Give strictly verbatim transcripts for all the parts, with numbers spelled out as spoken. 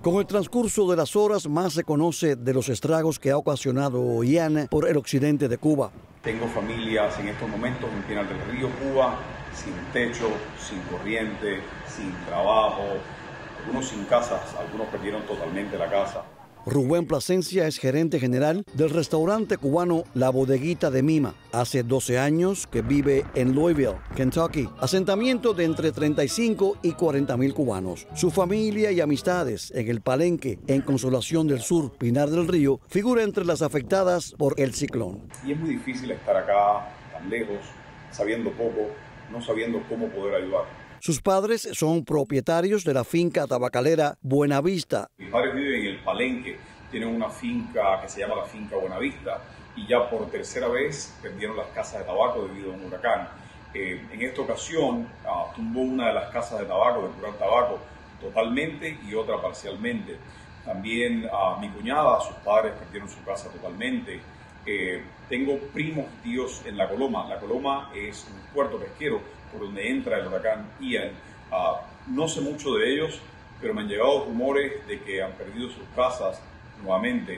Con el transcurso de las horas, más se conoce de los estragos que ha ocasionado Ian por el occidente de Cuba. Tengo familias en estos momentos en Pinar del Río, Cuba, sin techo, sin corriente, sin trabajo, algunos sin casas, algunos perdieron totalmente la casa. Rubén Plasencia es gerente general del restaurante cubano La Bodeguita de Mima. Hace doce años que vive en Louisville, Kentucky, asentamiento de entre treinta y cinco y cuarenta mil cubanos. Su familia y amistades en el Palenque, en Consolación del Sur, Pinar del Río, figura entre las afectadas por el ciclón. Y es muy difícil estar acá, tan lejos, sabiendo poco, no sabiendo cómo poder ayudar. Sus padres son propietarios de la finca tabacalera Buenavista. Mis padres viven en el Palenque, tienen una finca que se llama la finca Buenavista y ya por tercera vez perdieron las casas de tabaco debido a un huracán. Eh, en esta ocasión uh, tumbó una de las casas de tabaco, de curar tabaco, totalmente y otra parcialmente. También uh, mi cuñada, sus padres perdieron su casa totalmente. Eh, tengo primos tíos en La Coloma. La Coloma es un puerto pesquero por donde entra el huracán Ian. Uh, no sé mucho de ellos, pero me han llegado rumores de que han perdido sus casas nuevamente,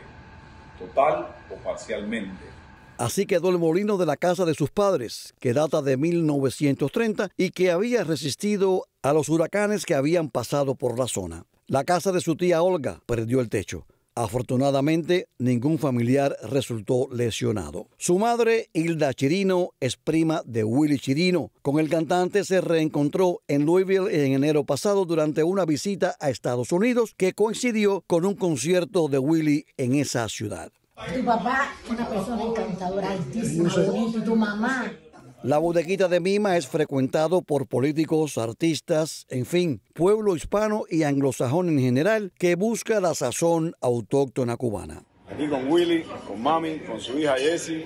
total o parcialmente. Así quedó el molino de la casa de sus padres, que data de mil novecientos treinta y que había resistido a los huracanes que habían pasado por la zona. La casa de su tía Olga perdió el techo. Afortunadamente, ningún familiar resultó lesionado. Su madre, Hilda Chirino, es prima de Willie Chirino. Con el cantante se reencontró en Louisville en enero pasado durante una visita a Estados Unidos que coincidió con un concierto de Willie en esa ciudad. Tu papá es una persona encantadora, altísima, bonita, y tu mamá. La Bodeguita de Mima es frecuentado por políticos, artistas, en fin, pueblo hispano y anglosajón en general que busca la sazón autóctona cubana. Aquí con Willie, con mami, con su hija Jessie,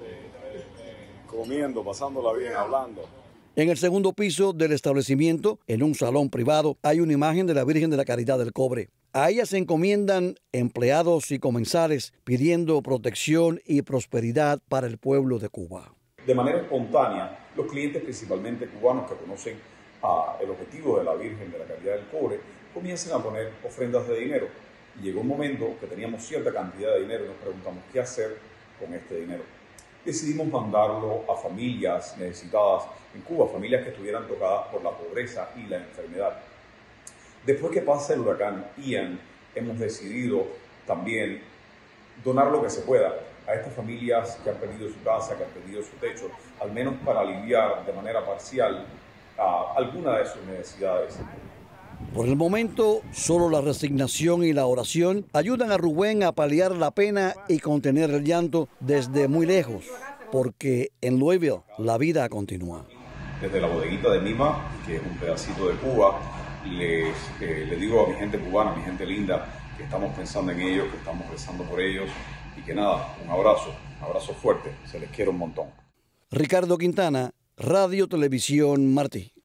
comiendo, pasándola bien, hablando. En el segundo piso del establecimiento, en un salón privado, hay una imagen de la Virgen de la Caridad del Cobre. A ella se encomiendan empleados y comensales pidiendo protección y prosperidad para el pueblo de Cuba. De manera espontánea, los clientes, principalmente cubanos que conocen uh, el objetivo de la Virgen de la Caridad del Cobre, comienzan a poner ofrendas de dinero. Y llegó un momento que teníamos cierta cantidad de dinero y nos preguntamos qué hacer con este dinero. Decidimos mandarlo a familias necesitadas en Cuba, familias que estuvieran tocadas por la pobreza y la enfermedad. Después que pasa el huracán Ian, hemos decidido también donar lo que se pueda a estas familias que han perdido su casa, que han perdido su techo, al menos para aliviar de manera parcial uh, alguna de sus necesidades. Por el momento, solo la resignación y la oración ayudan a Rubén a paliar la pena y contener el llanto desde muy lejos, porque en Louisville la vida continúa. Desde la Bodeguita de Mima, que es un pedacito de Cuba, les, eh, les digo a mi gente cubana, a mi gente linda, que estamos pensando en ellos, que estamos rezando por ellos, y que nada, un abrazo, un abrazo fuerte, se les quiere un montón. Ricardo Quintana, Radio Televisión Martí.